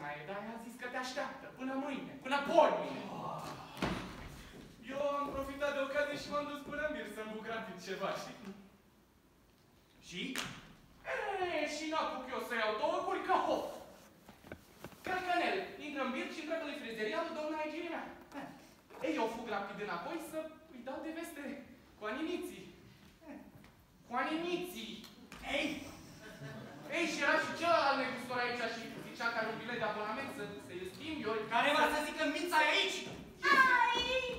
naie, dar ea a zis că te așteaptă până mâine, până poimine. Eu am profitat de ocazie și m-am dus până în bir să-mi bucratic ceva, știi? Și? Și n-apuc eu să iau 2 guri ca hof. Carcanel, intră în bir și întreabă lui frizerialul, doamna Egirii mea. Ei, eu fug rapid înapoi să îi dau de veste cu aniniții. Cu aniniții. Ei, și era și celălalt negustor aici și zicea că are un bilet de abonament să-i schimb eu. Care va să zică Mița e aici? Aici!